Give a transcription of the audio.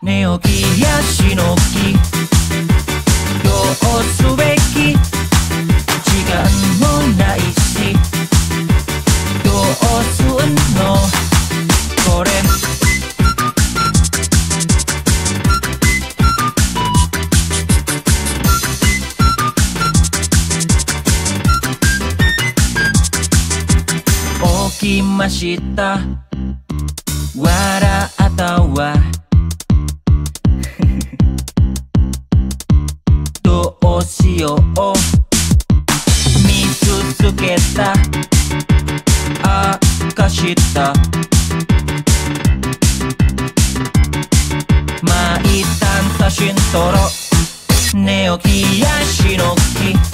寝起きヤシの木どうすべき時間もないしどうすんのこれ起きました笑ったわどうしよう見つけた明かしたまあ一旦写真撮ろ寝起きヤシの木